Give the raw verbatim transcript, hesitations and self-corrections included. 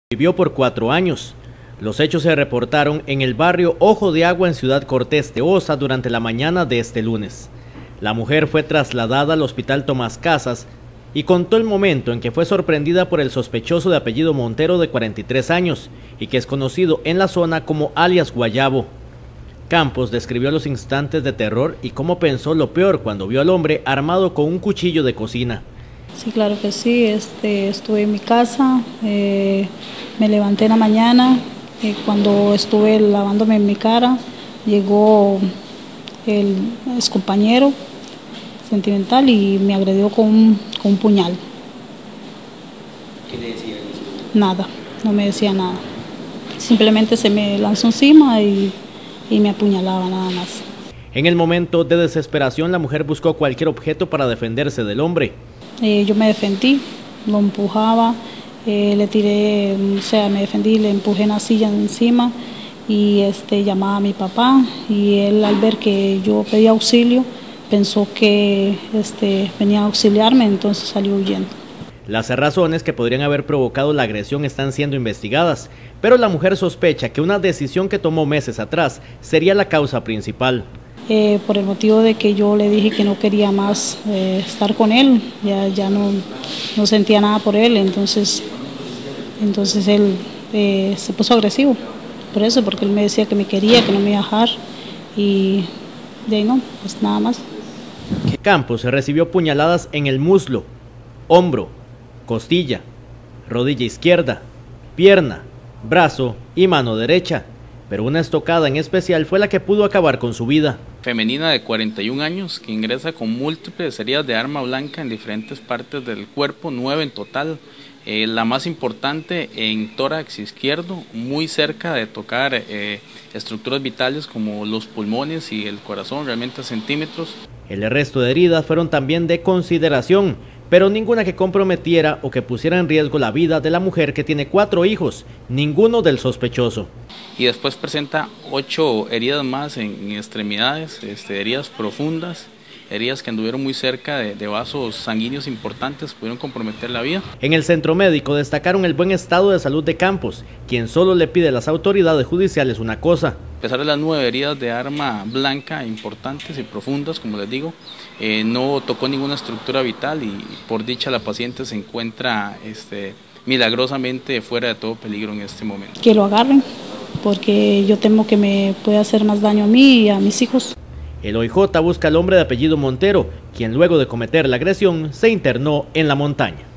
Vivió por cuatro años. Los hechos se reportaron en el barrio Ojo de Agua en Ciudad Cortés de Osa durante la mañana de este lunes. La mujer fue trasladada al hospital Tomás Casas y contó el momento en que fue sorprendida por el sospechoso de apellido Montero de cuarenta y tres años y que es conocido en la zona como alias Guayabo. Campos describió los instantes de terror y cómo pensó lo peor cuando vio al hombre armado con un cuchillo de cocina. Sí, claro que sí. Este, estuve en mi casa, eh, me levanté en la mañana, eh, cuando estuve lavándome mi cara, llegó el excompañero sentimental y me agredió con un, con un puñal. ¿Qué le decía? Nada, no me decía nada. Simplemente se me lanzó encima y, y me apuñalaba nada más. En el momento de desesperación, la mujer buscó cualquier objeto para defenderse del hombre. Eh, yo me defendí, lo empujaba, eh, le tiré, o sea, me defendí, le empujé una silla encima y este, llamaba a mi papá y él al ver que yo pedía auxilio pensó que este, venía a auxiliarme, entonces salió huyendo. Las razones que podrían haber provocado la agresión están siendo investigadas, pero la mujer sospecha que una decisión que tomó meses atrás sería la causa principal. Eh, por el motivo de que yo le dije que no quería más eh, estar con él, ya, ya no, no sentía nada por él, entonces, entonces él eh, se puso agresivo, por eso, porque él me decía que me quería, que no me iba a dejar y de ahí no, pues nada más. Campos recibió puñaladas en el muslo, hombro, costilla, rodilla izquierda, pierna, brazo y mano derecha, pero una estocada en especial fue la que pudo acabar con su vida. Femenina de cuarenta y un años que ingresa con múltiples heridas de arma blanca en diferentes partes del cuerpo, nueve en total. Eh, la más importante en tórax izquierdo, muy cerca de tocar eh, estructuras vitales como los pulmones y el corazón, realmente a centímetros. El resto de heridas fueron también de consideración, pero ninguna que comprometiera o que pusiera en riesgo la vida de la mujer que tiene cuatro hijos, ninguno del sospechoso. Y después presenta ocho heridas más en, en extremidades, este, heridas profundas, heridas que anduvieron muy cerca de, de vasos sanguíneos importantes, pudieron comprometer la vida. En el centro médico destacaron el buen estado de salud de Campos, quien solo le pide a las autoridades judiciales una cosa. A pesar de las nueve heridas de arma blanca importantes y profundas, como les digo, eh, no tocó ninguna estructura vital y por dicha la paciente se encuentra este, milagrosamente fuera de todo peligro en este momento. Que lo agarren, porque yo temo que me pueda hacer más daño a mí y a mis hijos. El O I J busca al hombre de apellido Montero, quien luego de cometer la agresión se internó en la montaña.